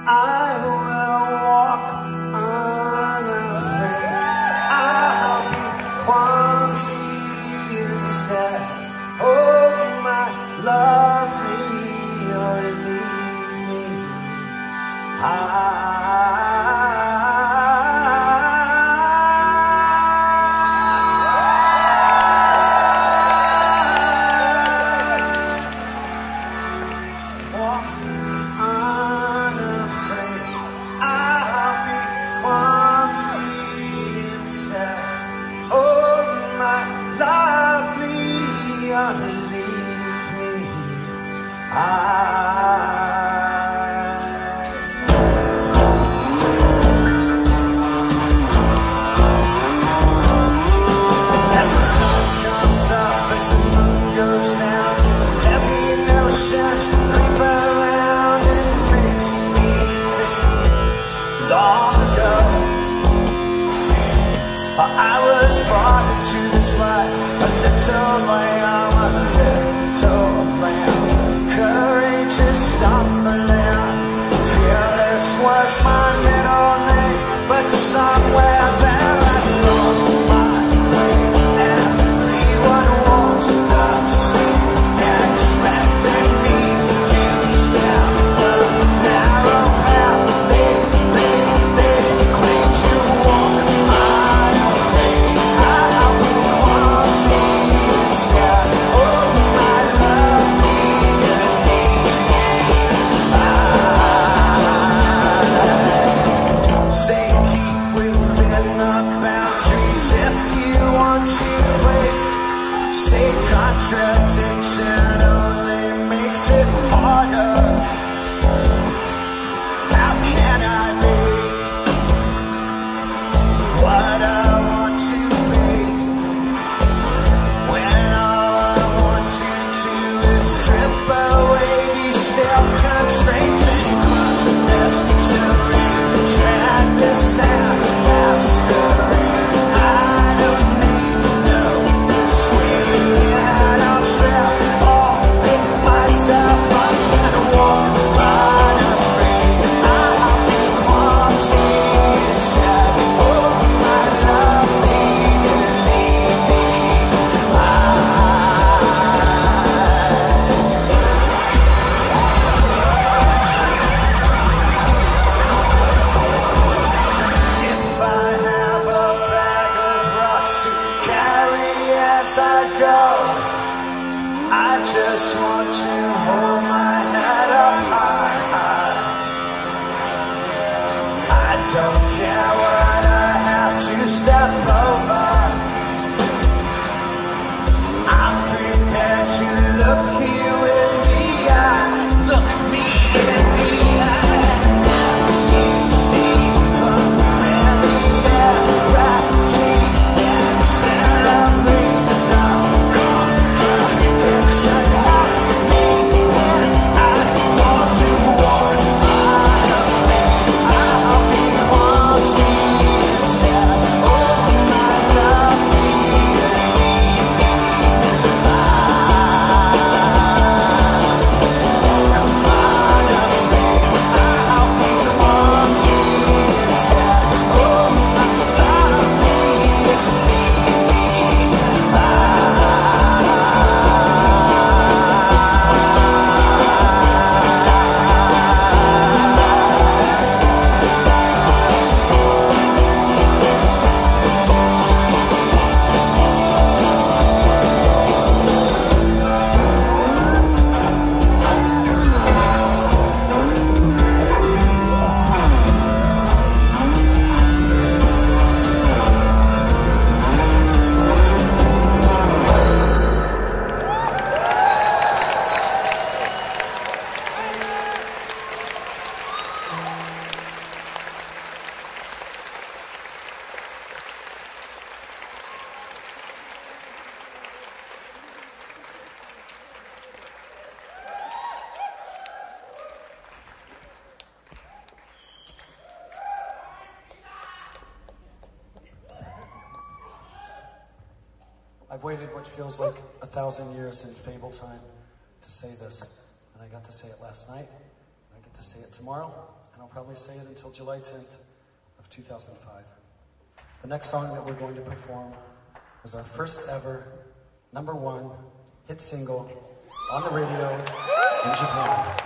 I will walk unafraid. I'll be clumsy instead. Oh, my lovely, or leave me. Walk unafraid. I'll be clumsy instead. Oh, my love me or leave me. As the sun comes up, as the moon goes down, there's a heavy notion creep around and makes me think long ago. I was brought into this life a little lamb, courageous, stumbling, fearless was my middle name, but somewhere there I lost my way. Everyone was the same, expecting me to step the narrow path. They claim to walk unafraid. I'll be clumsy instead. Oh, my love me and say keep within the boundaries if you want to play. Say contradiction only makes it harder. How can I be what I want to be when all I want to do is strip away these stale constraints and crush necessary? Drag this out, masquerade. I don't need no persuasion. I'll trap, all pick myself up and walk unafraid. I'll be clumsy instead. Oh, my love me and leave me. If I have a bag of rocks to carry as I go, I just want to hold my head up high. I don't care what I have to step over. I'm prepared to look you in the eye. Look me in the eye. You see familiarity and celebrate the contradiction of me when I fall to war. Unafraid, I'll be clumsy instead. Oh, my love me and leave me. I'm unafraid, I'll be clumsy instead. Oh, my love me and leave me. I've waited what feels like 1,000 years in fable time to say this, and I got to say it last night, and I get to say it tomorrow, and I'll probably say it until July 10th of 2005. The next song that we're going to perform was our first ever #1 hit single on the radio in Japan.